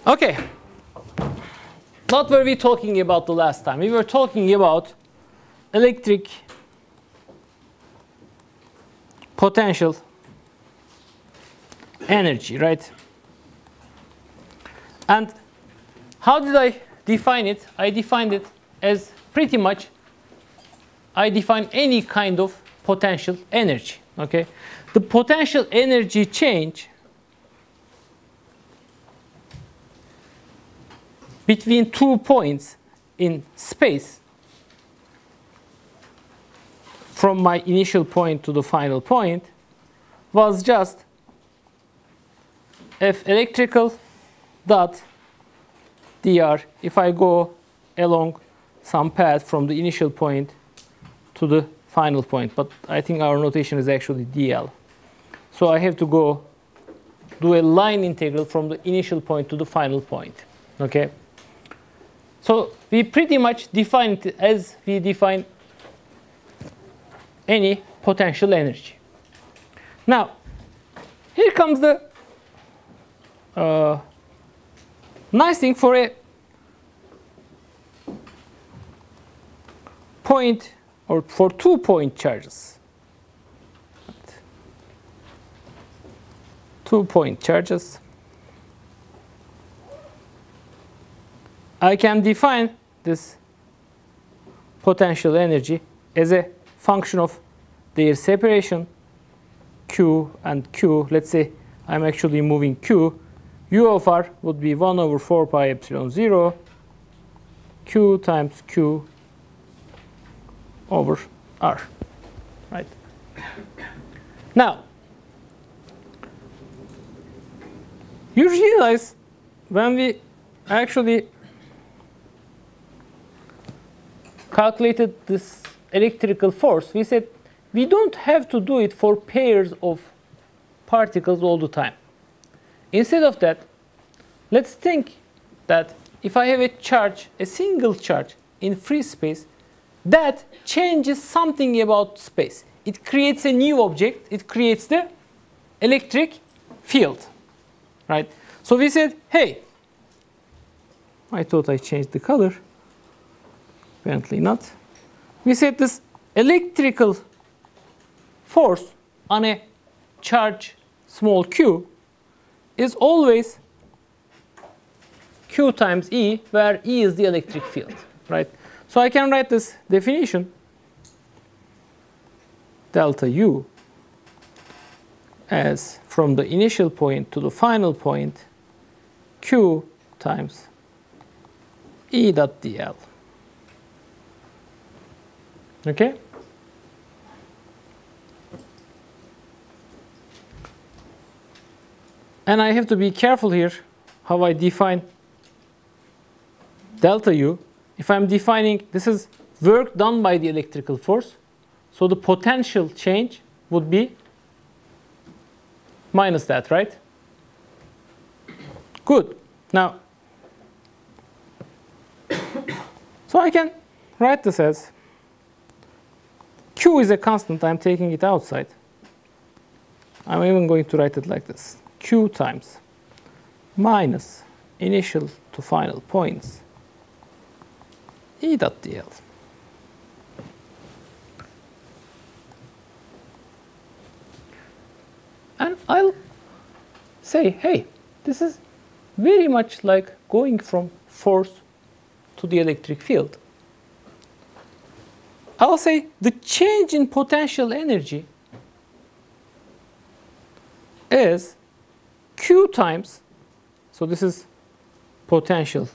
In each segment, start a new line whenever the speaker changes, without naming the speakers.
Okay. What were we talking about the last time? We were talking about electric potential energy, right? And how did I define it? I defined it as pretty much I define any kind of potential energy. Okay, the potential energy change between 2 points in space from my initial point to the final point was just F electrical dot dr if I go along some path from the initial point to the final point. But I think our notation is actually dl. So I have to go do a line integral from the initial point to the final point. Okay. So we pretty much define it as we define any potential energy. Now, here comes the nice thing for a point or for 2-point charges. 2-point charges. I can define this potential energy as a function of their separation, Q and Q. Let's say I'm actually moving Q. U of r would be 1 over 4 pi epsilon 0 Q times Q over r. Right? Now, you realize when we actually calculated this electrical force, we said we don't have to do it for pairs of particles all the time. Instead of that, let's think that if I have a charge, a single charge in free space, that changes something about space. It creates a new object. It creates the electric field. Right? So we said, hey, I thought I changed the color. Apparently not. We said this electrical force on a charge small q is always q times E, where E is the electric field. Right? So I can write this definition, delta U, as from the initial point to the final point, Q times E dot dl. Okay? And I have to be careful here how I define delta U. If I'm defining, this is work done by the electrical force. So the potential change would be minus that, right? Good. Now, so I can write this as Q is a constant. I'm taking it outside. I'm even going to write it like this. Q times minus initial to final points E dot dl. And I'll say, hey, this is very much like going from force to the electric field. I'll say the change in potential energy is Q times, so this is potential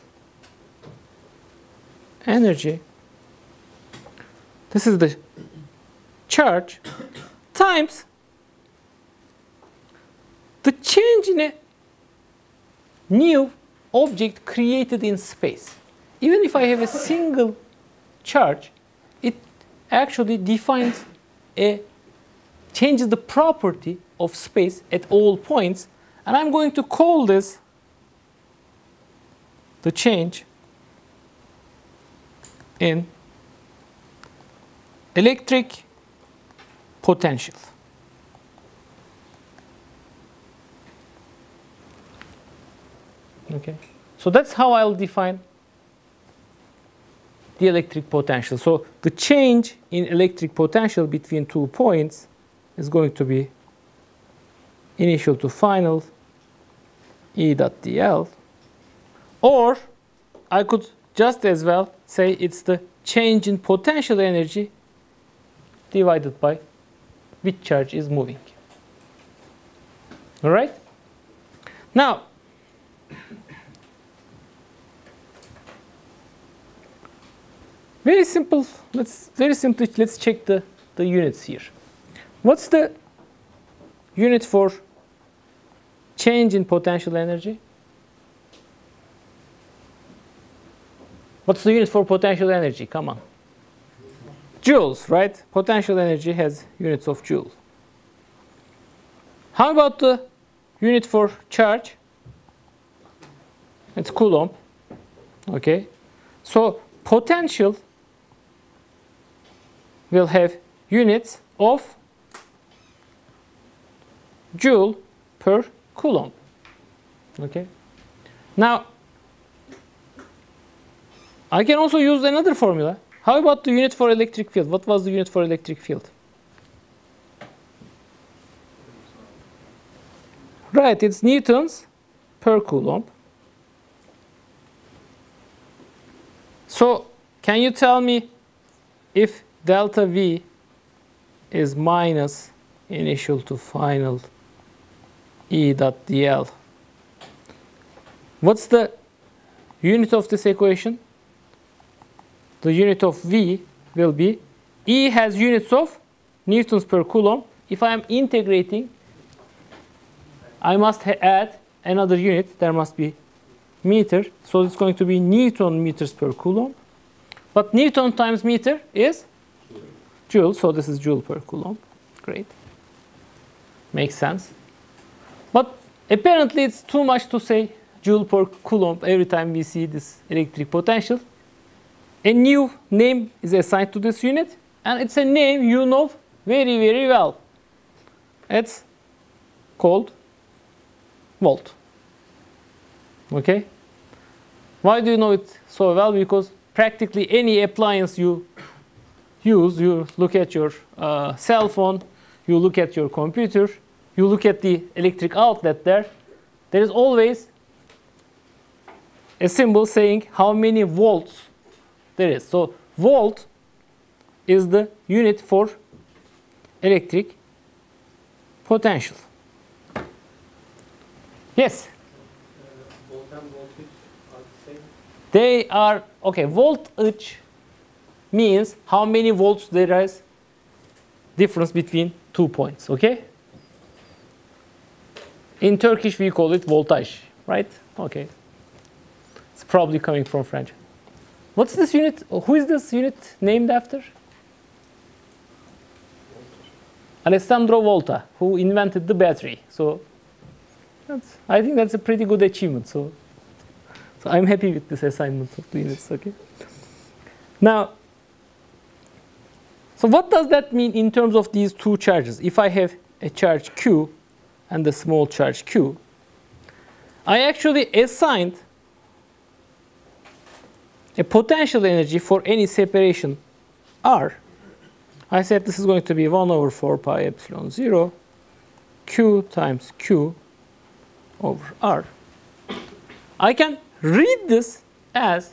energy, this is the charge, times the change in a new object created in space. Even if I have a single charge, it actually defines changes the property of space at all points. And I'm going to call this the change in electric potential. Okay. So that's how I'll define the electric potential. So the change in electric potential between 2 points is going to be initial to final E dot dl. Or I could just as well say it's the change in potential energy divided by which charge is moving. All right? Now, very simply, let's check the units here. What's the unit for change in potential energy? What's the unit for potential energy? Come on. Joules, right? Potential energy has units of joule. How about the unit for charge? It's Coulomb. Okay. So potential will have units of joule per Coulomb. Okay. Now, I can also use another formula. How about the unit for electric field? What was the unit for electric field? Right, it's newtons per Coulomb. So, can you tell me if delta V is minus initial to final E dot dl? What's the unit of this equation? The unit of V will be, E has units of newtons per Coulomb. If I am integrating, I must add another unit. There must be meter. So it's going to be Newton meters per Coulomb. But Newton times meter is joule. So this is joule per Coulomb. Great. Makes sense. But apparently it's too much to say joule per Coulomb every time we see this electric potential. A new name is assigned to this unit, and it's a name you know very, very well. It's called volt. Okay? Why do you know it so well? Because practically any appliance you use, you look at your cell phone, you look at your computer, you look at the electric outlet there, there is always a symbol saying how many volts there is. So volt is the unit for electric potential. Yes?
Volt and voltage are the same?
They are, okay, voltage means how many volts there is difference between 2 points, okay? In Turkish we call it voltage, right? Okay. It's probably coming from French. What's this unit? Who is this unit named after? Alessandro Volta, who invented the battery. So I think that's a pretty good achievement. So I'm happy with this assignment of the units. Okay. Now, so what does that mean in terms of these two charges? If I have a charge Q and a small charge Q, I actually assigned a potential energy for any separation R. I said this is going to be 1 over 4 pi epsilon 0 Q times Q over R. I can read this as,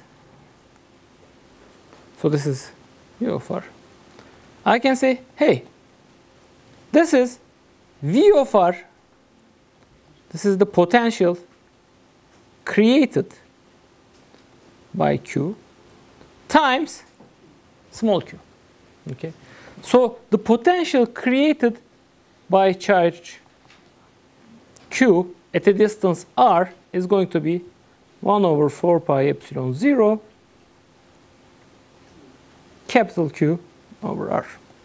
so this is U of R. I can say, hey, this is V of R. This is the potential created by Q times small q. Okay. So the potential created by charge Q at a distance R is going to be 1 over 4 pi epsilon 0 capital Q over R.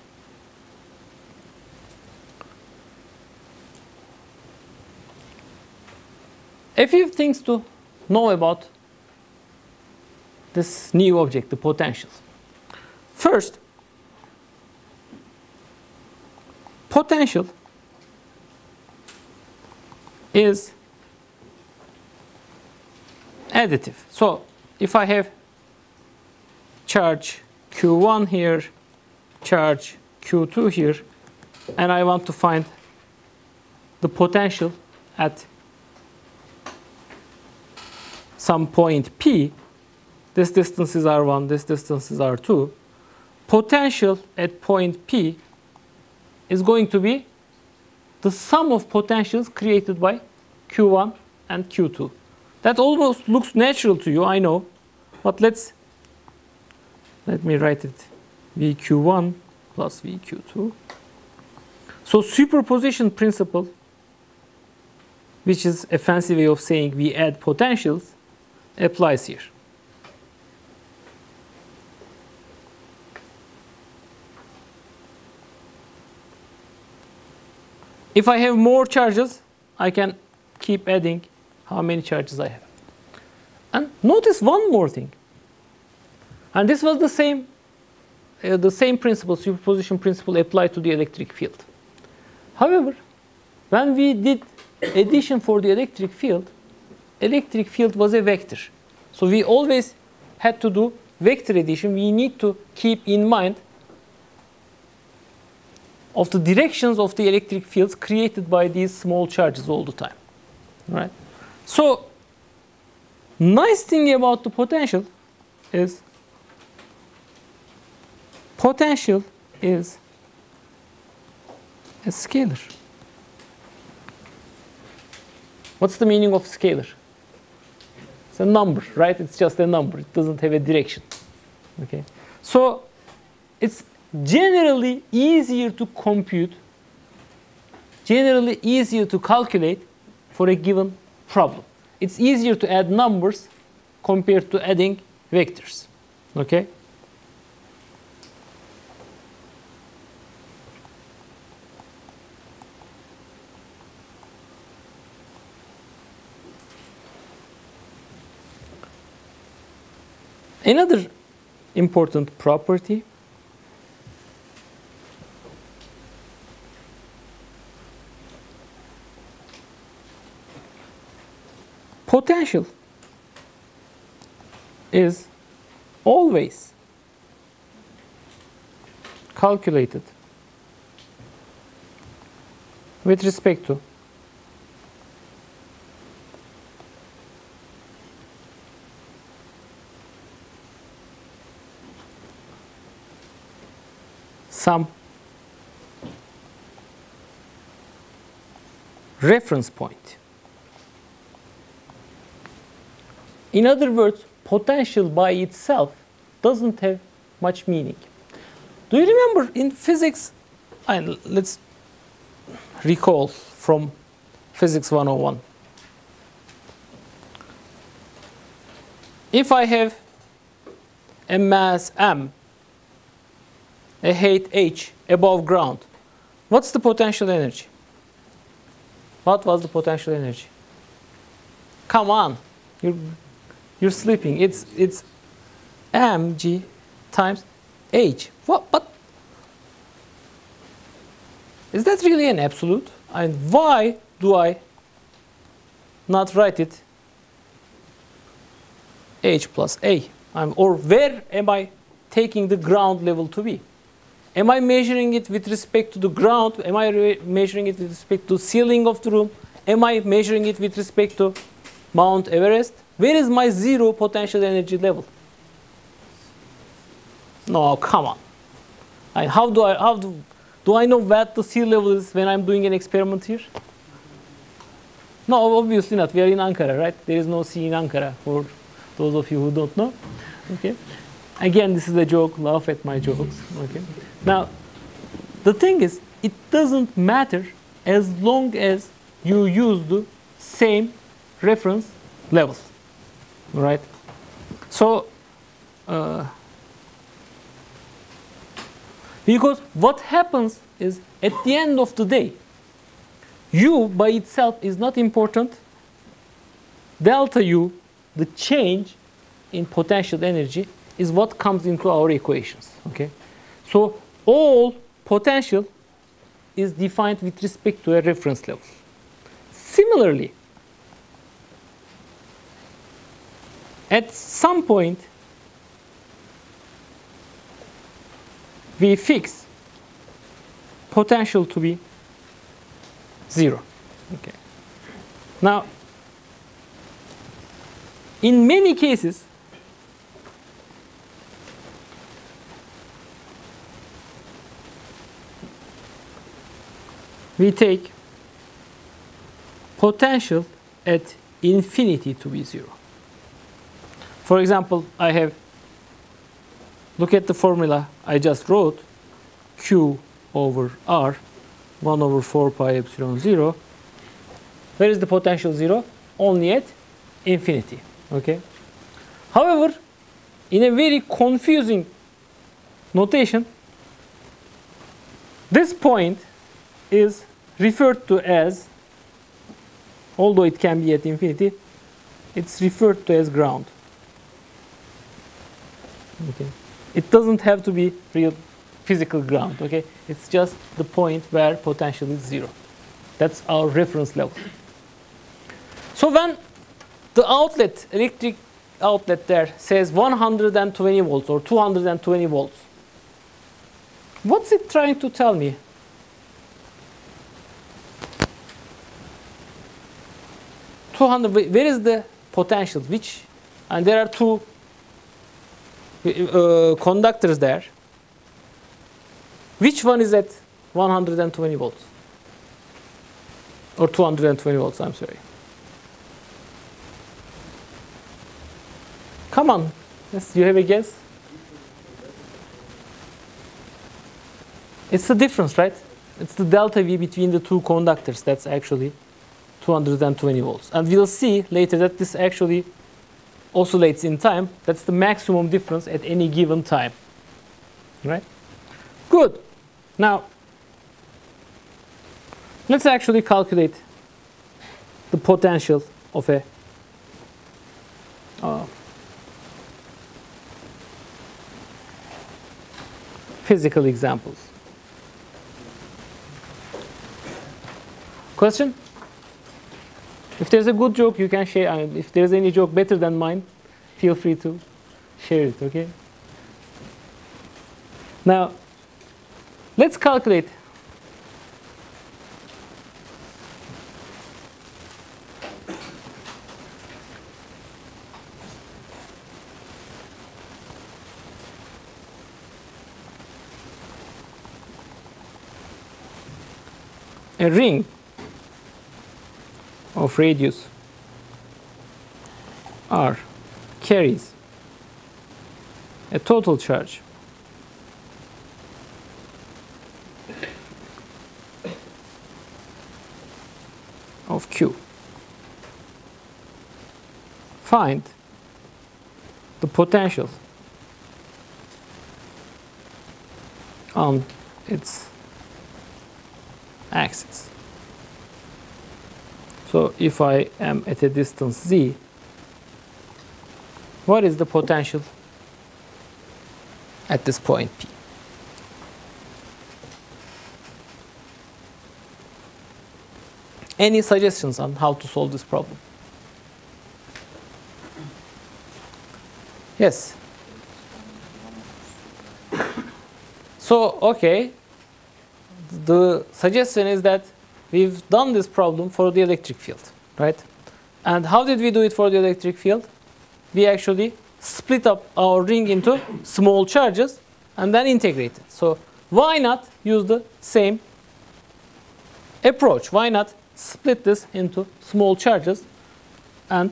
A few things to know about this new object, the potentials. First, potential is additive. So if I have charge Q1 here, charge Q2 here, and I want to find the potential at some point P, this distance is R1, this distance is R2, potential at point P is going to be the sum of potentials created by Q1 and Q2. That almost looks natural to you, I know, but let me write it, VQ1 plus VQ2. So superposition principle, which is a fancy way of saying we add potentials, applies here. If I have more charges, I can keep adding how many charges I have. And notice one more thing. And this was the same principle, superposition principle applied to the electric field. However, when we did addition for the electric field was a vector. So we always had to do vector addition. We need to keep in mind of the directions of the electric fields created by these small charges all the time. Right? So, nice thing about the potential is a scalar. What's the meaning of scalar? It's a number, right? It's just a number. It doesn't have a direction. Okay. So it's generally easier to compute, generally easier to calculate for a given problem. It's easier to add numbers compared to adding vectors. Okay? Another important property potential is always calculated with respect to some reference point. In other words, potential by itself doesn't have much meaning. Do you remember in physics, and let's recall from Physics 101. If I have a mass m, a height h above ground, what's the potential energy? What was the potential energy? Come on, you're sleeping. It's mg times h. What? But is that really an absolute? And why do I not write it h plus a? Or where am I taking the ground level to be? Am I measuring it with respect to the ground? Am I measuring it with respect to ceiling of the room? Am I measuring it with respect to Mount Everest? Where is my zero potential energy level? No, come on. How do I know what the sea level is when I'm doing an experiment here? No, obviously not. We are in Ankara, right? There is no sea in Ankara, for those of you who don't know. Okay. Again, this is a joke. Laugh at my jokes. Okay. Now, the thing is, it doesn't matter as long as you use the same reference level. Right? So, because what happens is, at the end of the day, U by itself is not important. Delta U, the change in potential energy, is what comes into our equations. Okay? So all potential is defined with respect to a reference level. Similarly, At some point, we fix potential to be 0. Okay. Now, in many cases, we take potential at infinity to be 0. For example, look at the formula I just wrote, Q over R, 1 over 4 pi epsilon 0. Where is the potential 0? Only at infinity. Okay. However, in a very confusing notation, this point is referred to as, although it can be at infinity, it's referred to as ground. Okay. It doesn't have to be real physical ground. Okay. It's just the point where potential is 0. That's our reference level. So when the outlet, electric outlet there says 120 volts or 220 volts, what's it trying to tell me? Where is the potential? And there are two conductors there. Which one is at 120 volts? Or 220 volts, I'm sorry. Come on. Yes, you have a guess? It's the difference, right? It's the delta V between the two conductors. That's actually 220 volts. And we'll see later that this actually oscillates in time. That's the maximum difference at any given time. Right? Good. Now, let's actually calculate the potential of a physical examples. Question? If there's a good joke, you can share. If there's any joke better than mine, feel free to share it, okay? Now, let's calculate a ring of radius R carries a total charge of Q. Find the potential on its axis. So if I am at a distance z, what is the potential at this point P? Any suggestions on how to solve this problem? Yes. So, okay, the suggestion is that we've done this problem for the electric field, right? And how did we do it for the electric field? We actually split up our ring into small charges and then integrate it. So why not use the same approach? Why not split this into small charges and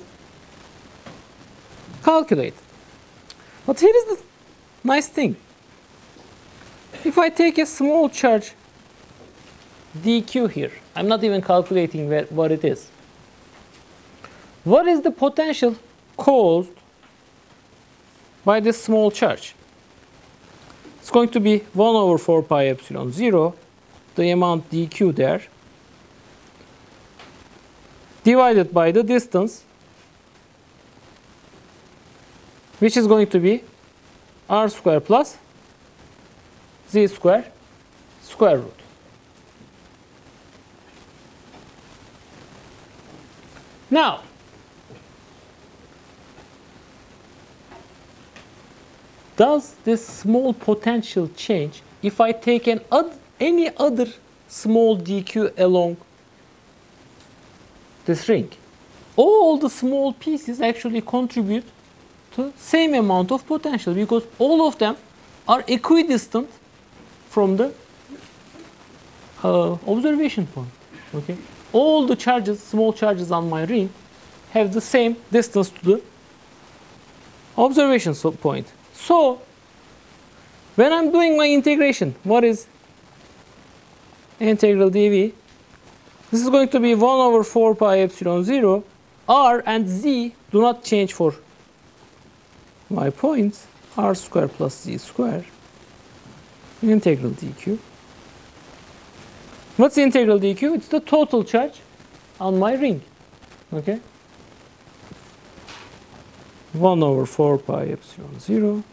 calculate? But here is the nice thing. If I take a small charge dq here, I'm not even calculating what it is. What is the potential caused by this small charge? It's going to be 1 over 4 pi epsilon 0, the amount dq there, divided by the distance, which is going to be r square plus z square square root. Now, does this small potential change if I take any other small dq along this ring? All the small pieces actually contribute to same amount of potential because all of them are equidistant from the observation point. Okay, all the charges, small charges on my ring, have the same distance to the observation point. So when I'm doing my integration, what is integral dv? This is going to be 1 over 4 pi epsilon 0. R and z do not change for my points. R square plus z square. Integral dq. What's the integral dq? It's the total charge on my ring. Okay? 1 over 4 pi epsilon 0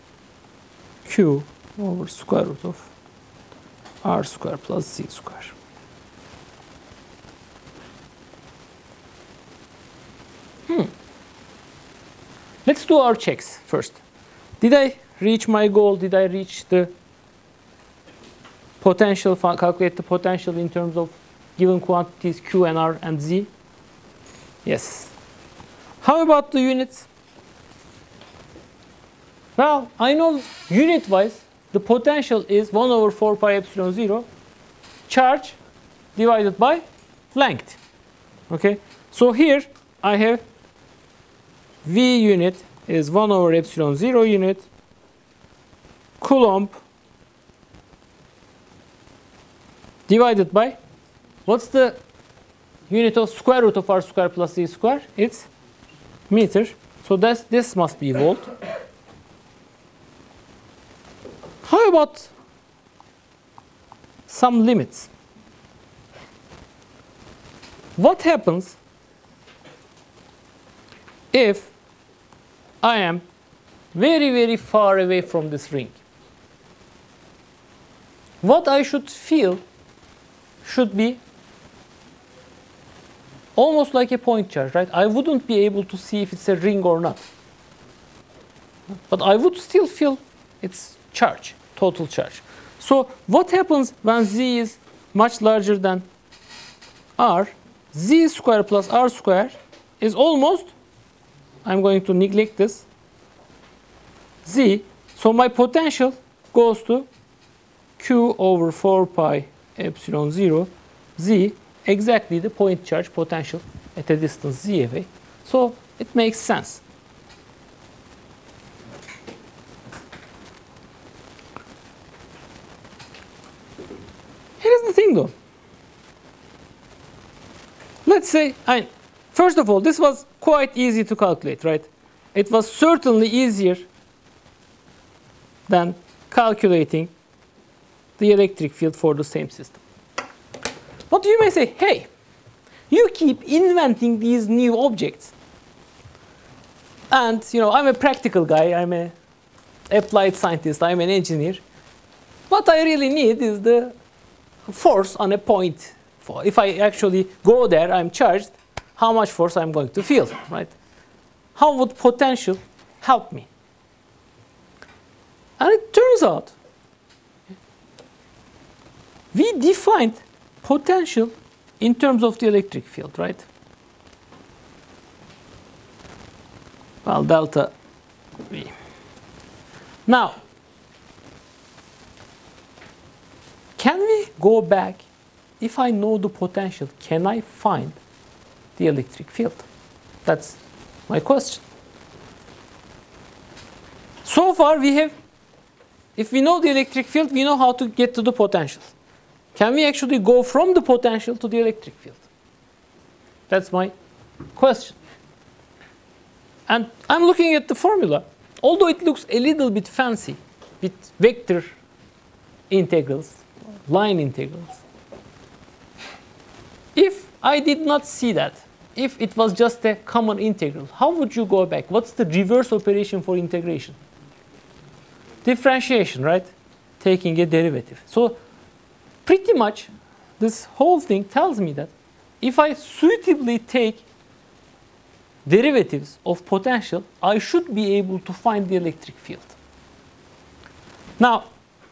q over square root of r square plus z square. Let's do our checks first. Did I reach my goal? Did I reach the potential, calculate the potential in terms of given quantities q and r and z? Yes. How about the units? Well, I know unit-wise, the potential is 1 over 4 pi epsilon 0 charge divided by length. Okay? So here I have V unit is 1 over epsilon 0 unit Coulomb divided by, what's the unit of square root of r square plus z square? It's meter. So this must be volt. How about some limits? What happens if I am very, very far away from this ring? What I should feel should be almost like a point charge, right? I wouldn't be able to see if it's a ring or not. But I would still feel its charge, total charge. So what happens when z is much larger than r? Z square plus r square is almost, I'm going to neglect this, z. So my potential goes to q over 4 pi epsilon 0 z, exactly the point charge potential at a distance z away. So it makes sense. Here's the thing though. Let's say, first of all, this was quite easy to calculate, right? It was certainly easier than calculating the electric field for the same system. But you may say, hey, you keep inventing these new objects. And, I'm a practical guy. I'm an applied scientist. I'm an engineer. What I really need is the force on a point. If I actually go there, I'm charged, how much force I'm going to feel, right? How would potential help me? And it turns out we defined potential in terms of the electric field, right? Well, delta V. Now, can we go back? If I know the potential, can I find the electric field? That's my question. So far, if we know the electric field, we know how to get to the potential. Can we actually go from the potential to the electric field? That's my question. And I'm looking at the formula. Although it looks a little bit fancy with vector integrals, line integrals. If I did not see that, if it was just a common integral, how would you go back? What's the reverse operation for integration? Differentiation, right? Taking a derivative. So pretty much this whole thing tells me that if I suitably take derivatives of potential, I should be able to find the electric field. Now,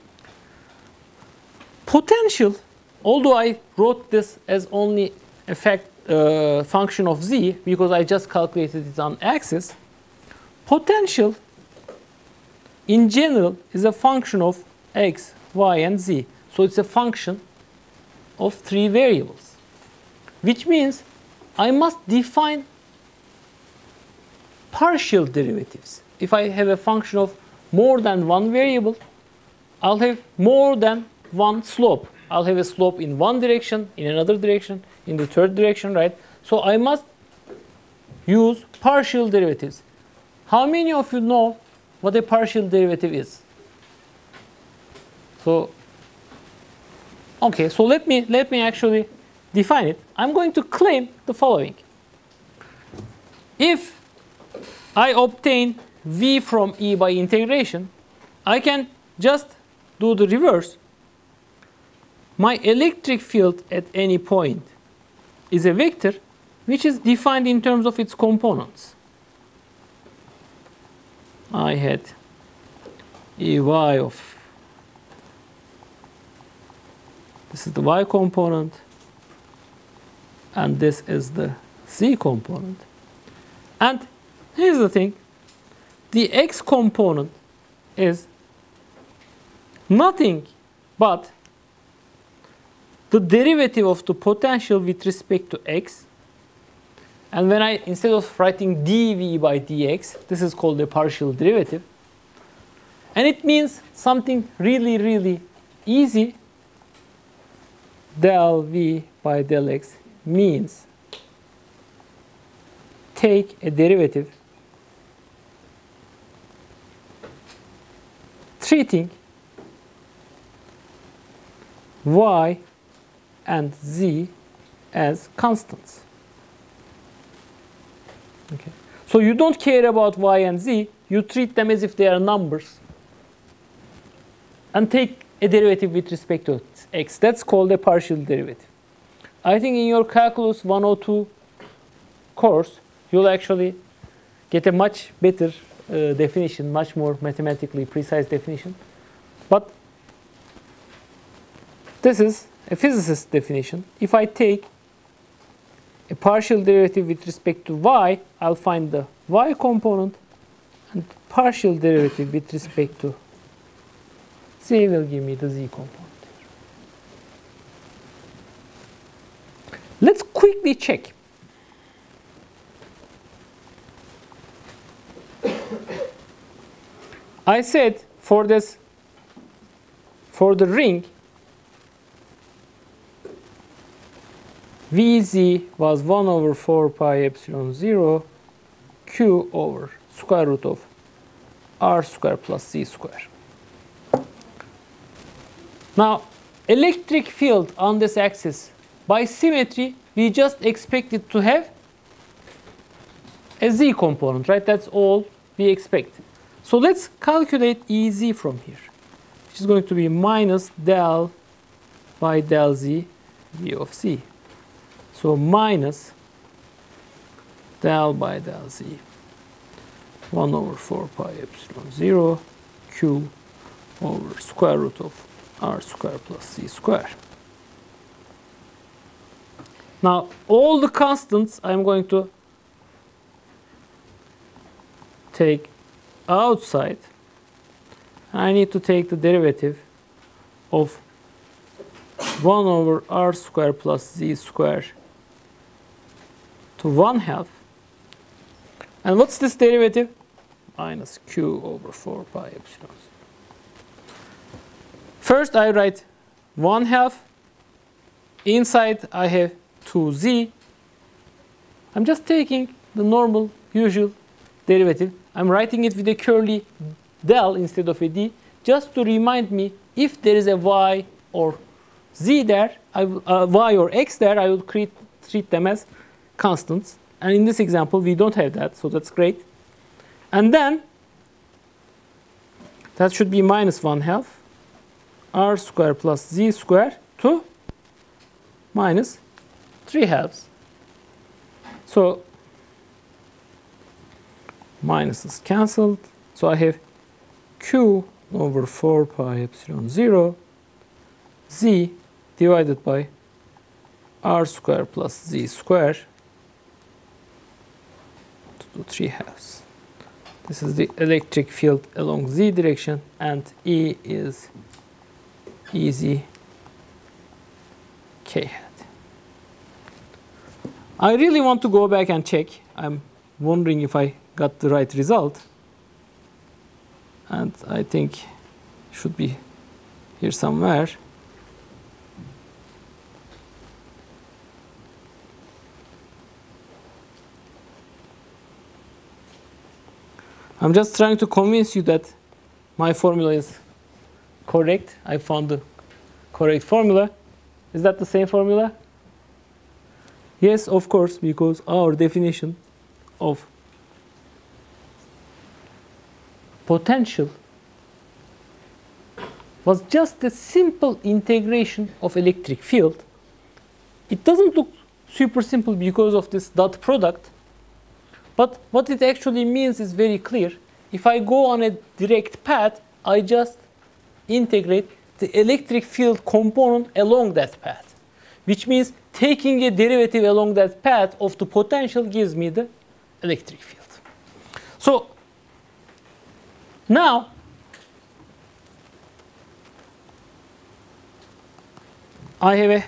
potential, although I wrote this as only a function of z because I just calculated it on axis, potential in general is a function of x, y, and z. So it's a function of 3 variables, which means I must define partial derivatives. If I have a function of more than one variable, I'll have more than one slope. I'll have a slope in one direction, in another direction, in the third direction, right? So I must use partial derivatives. How many of you know what a partial derivative is? So, okay, so let me actually define it. I'm going to claim the following. If I obtain v from E by integration, I can just do the reverse. My electric field at any point is a vector which is defined in terms of its components. I had Ey of, this is the y component, and this is the z component. And here's the thing, the x component is nothing but the derivative of the potential with respect to x. And when I, instead of writing dv by dx, this is called a partial derivative. And it means something really, really easy. Del v by del x means take a derivative treating y and z as constants. Okay. So you don't care about y and z, you treat them as if they are numbers and take a derivative with respect to x. That's called a partial derivative. I think in your Calculus 102 course, you'll actually get a much better definition, much more mathematically precise definition. But this is a physicist's definition. If I take a partial derivative with respect to y, I'll find the y component, and partial derivative with respect to z will give me the z component. Let's quickly check. I said for the ring, Vz was 1 over 4 pi epsilon 0 q over square root of r square plus z square. Now, electric field on this axis, by symmetry, we just expect it to have a z component, right? That's all we expect. So let's calculate Ez from here, which is going to be minus del by del z v of z. So minus del by del z, 1 over 4 pi epsilon 0 q over square root of r square plus z square. Now, all the constants I'm going to take outside. I need to take the derivative of 1 over r square plus z square to 1/2. And what's this derivative? Minus q over 4 pi epsilon. First, I write 1/2. Inside, I have 2z. I'm just taking the normal, usual derivative. I'm writing it with a curly del instead of a d, just to remind me if there is a y or z there, y or x there, I would treat them as constants. And in this example, we don't have that, so that's great. And then, that should be minus 1/2 r square plus z square to minus 3/2. So, minus is cancelled. So I have q over 4 pi epsilon 0 z divided by r square plus z square to the 3/2. This is the electric field along z direction, and E is EZ k hat. I really want to go back and check. I'm wondering if I got the right result. And I think it should be here somewhere. I'm just trying to convince you that my formula is correct. I found the correct formula. Is that the same formula? Yes, of course, because our definition of potential was just a simple integration of electric field. It doesn't look super simple because of this dot product, but what it actually means is very clear. If I go on a direct path, I just integrate the electric field component along that path, which means taking a derivative along that path of the potential gives me the electric field. So now I have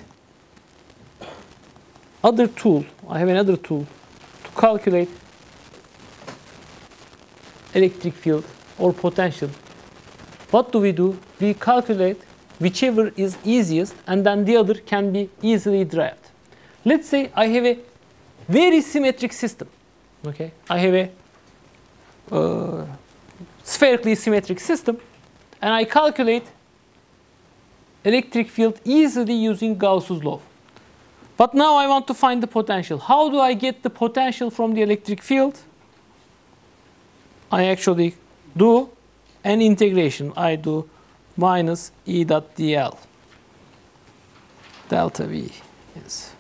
another tool to calculate electric field or potential. What do? We calculate whichever is easiest, and then the other can be easily derived. Let's say I have a very symmetric system. Okay, I have a spherically symmetric system, and I calculate electric field easily using Gauss's law. But now I want to find the potential. How do I get the potential from the electric field? I actually do an integration. I do minus E dot dl delta V. Yes.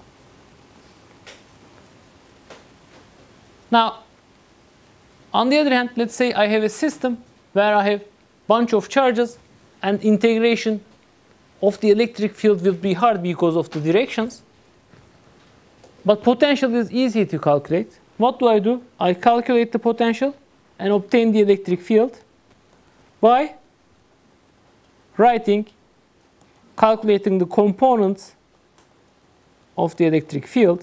Now, on the other hand, let's say I have a system where I have a bunch of charges, and integration of the electric field will be hard because of the directions. But potential is easy to calculate. What do? I calculate the potential and obtain the electric field by calculating the components of the electric field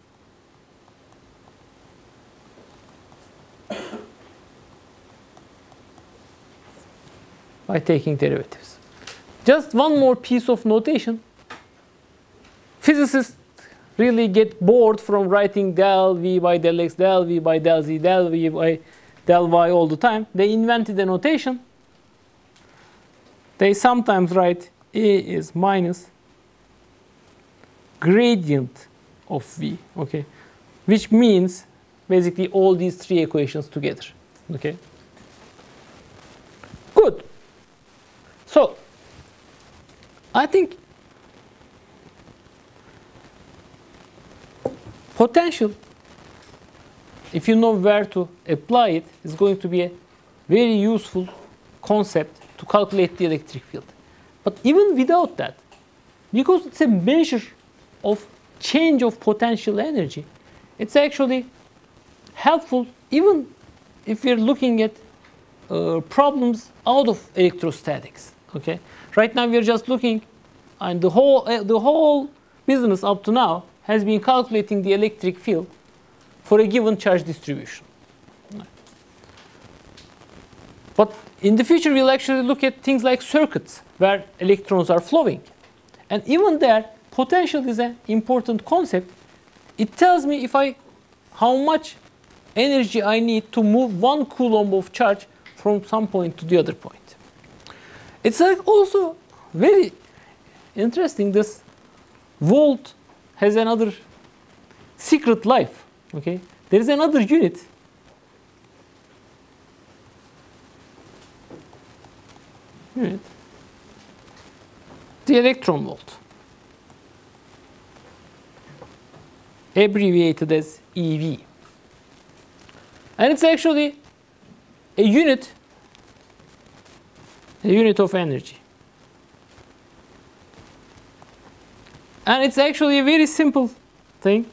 by taking derivatives. Just one more piece of notation. Physicists really get bored from writing del V by del X, del V by del Z, del V by del Y all the time. They invented a notation. They sometimes write A is minus gradient of V, okay, which means basically all these three equations together, okay. Good. So I think potential, if you know where to apply it, is going to be a very useful concept to calculate the electric field. But even without that, because it's a measure of change of potential energy, it's actually helpful even if we're looking at problems out of electrostatics. Okay, right now we're just looking, and the whole business up to now has been calculating the electric field for a given charge distribution. But in the future, we'll actually look at things like circuits where electrons are flowing. And even there, potential is an important concept. It tells me how much energy I need to move 1 coulomb of charge from some point to the other point. It's like also very interesting. This volt has another secret life. Okay, there is another unit. The electron volt, abbreviated as EV. And it's actually a unit a unit of energy. And it's actually a very simple thing.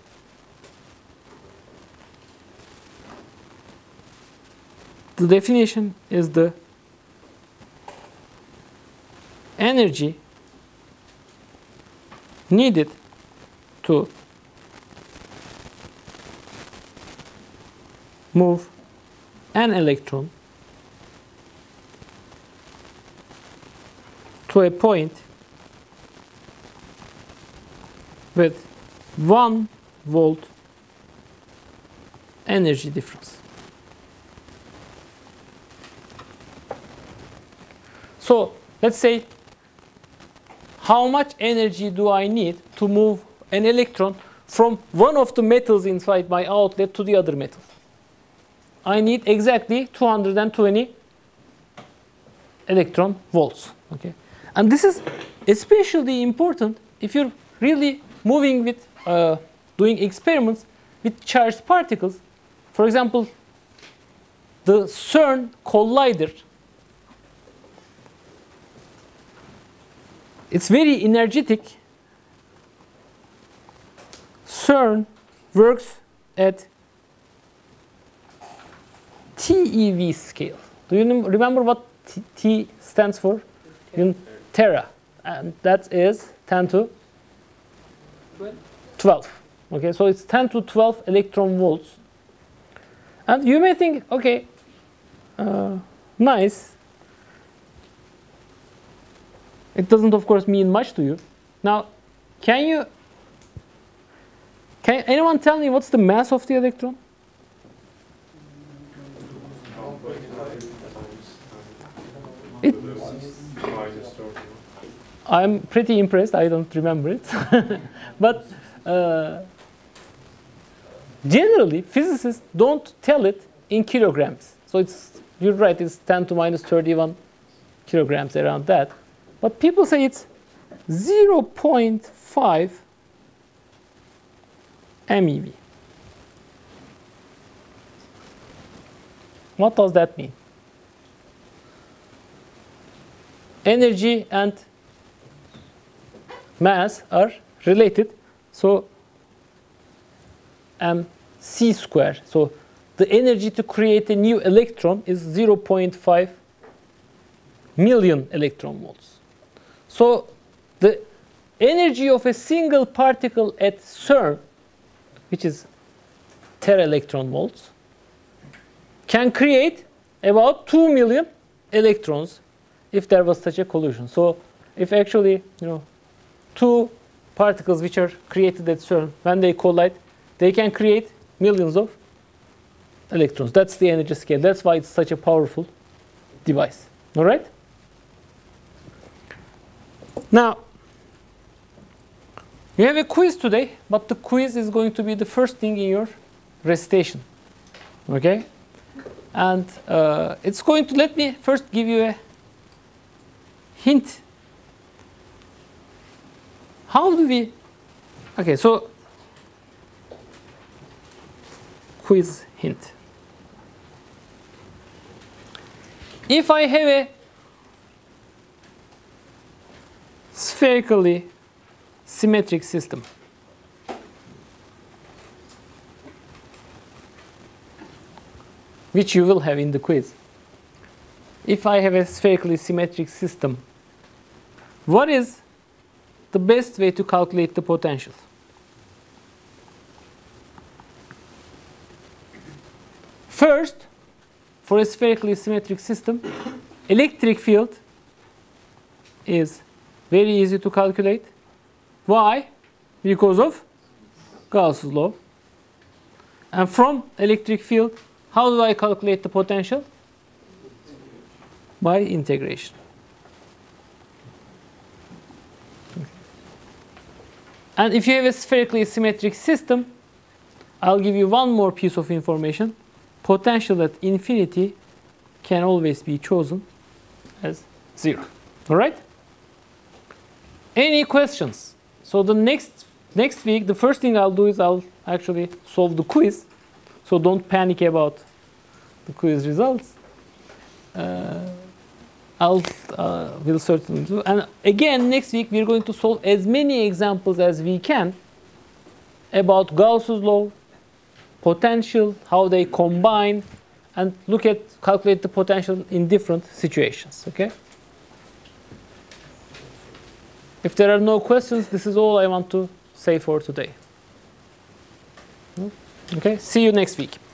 The definition is the energy needed to move an electron to a point with 1 volt energy difference. So let's say, how much energy do I need to move an electron from one of the metals inside my outlet to the other metal? I need exactly 220 electron volts. Okay, and this is especially important if you're really moving with doing experiments with charged particles. For example, the CERN collider. It's very energetic. CERN works at TeV scale. Do you remember what T stands for? Tera. And that is 10 to 12. Okay, so it's 10 to 12 electron volts. And you may think, okay, nice. It doesn't, of course, mean much to you. Now, can anyone tell me what's the mass of the electron? I'm pretty impressed. I don't remember it. But generally, physicists don't tell it in kilograms. So you're right, it's 10 to minus 31 kilograms, around that. But people say it's 0.5 MeV. What does that mean? Energy and mass are related. So mc square. So the energy to create a new electron is 0.5 million electron volts. So the energy of a single particle at CERN, which is tera electron volts, can create about 2 million electrons if there was such a collision. So if actually, two particles which are created at CERN, when they collide, they can create millions of electrons. That's the energy scale. That's why it's such a powerful device. All right? Now, you have a quiz today, but the quiz is going to be the first thing in your recitation. Okay? And it's going to, let me first give you a hint. How do we, okay, so quiz hint. If I have a spherically symmetric system, which you will have in the quiz. If I have a spherically symmetric system, what is the best way to calculate the potential? First, for a spherically symmetric system, electric field is very easy to calculate. Why? Because of Gauss's law. And from electric field, how do I calculate the potential? By integration. And if you have a spherically symmetric system, I'll give you one more piece of information. Potential at infinity can always be chosen as 0. All right? Any questions? So the next week, the first thing I'll do is I'll actually solve the quiz. So don't panic about the quiz results. We'll certainly do. And again, next week we're going to solve as many examples as we can about Gauss's law, potential, how they combine, and calculate the potential in different situations. Okay. If there are no questions, this is all I want to say for today. Okay. See you next week.